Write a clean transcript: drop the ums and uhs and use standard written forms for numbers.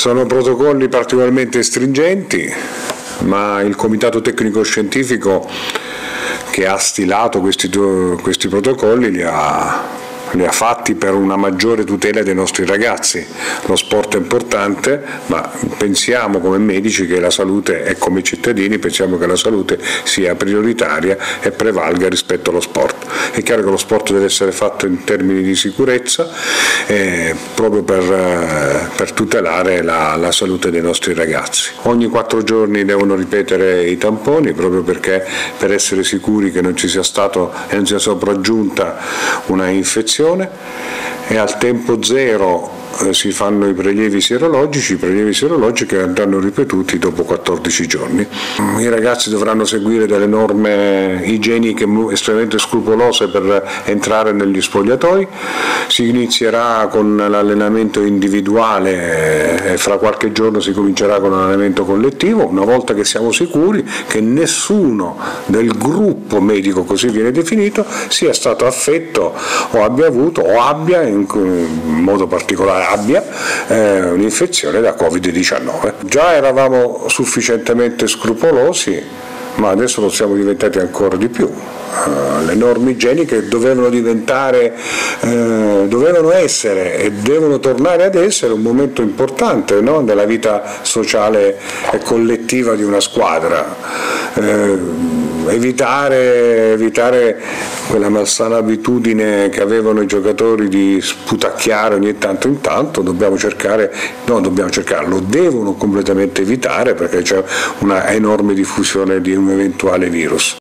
Sono protocolli particolarmente stringenti, ma il Comitato Tecnico Scientifico che ha stilato questi protocolli li ha fatti per una maggiore tutela dei nostri ragazzi. Lo sport è importante, ma pensiamo come medici che la salute, e come cittadini pensiamo che la salute sia prioritaria e prevalga rispetto allo sport. È chiaro che lo sport deve essere fatto in termini di sicurezza, proprio per tutelare la salute dei nostri ragazzi. Ogni 4 giorni devono ripetere i tamponi, proprio perché per essere sicuri che non ci sia stato e non sia sopraggiunta una infezione, e al tempo zero si fanno i prelievi sierologici che andranno ripetuti dopo 14 giorni. I ragazzi dovranno seguire delle norme igieniche estremamente scrupolose per entrare negli spogliatoi. Si inizierà con l'allenamento individuale e fra qualche giorno si comincerà con l'allenamento collettivo, una volta che siamo sicuri che nessuno del gruppo medico, così viene definito, sia stato affetto o abbia avuto o abbia in modo particolare un'infezione da Covid-19. Già eravamo sufficientemente scrupolosi, ma adesso lo siamo diventati ancora di più. Le norme igieniche dovevano essere e devono tornare ad essere un momento importante, no? Nella vita sociale e collettiva di una squadra. Evitare quella malsana abitudine che avevano i giocatori di sputacchiare ogni tanto in tanto, lo devono completamente evitare, perché c'è una enorme diffusione di un eventuale virus.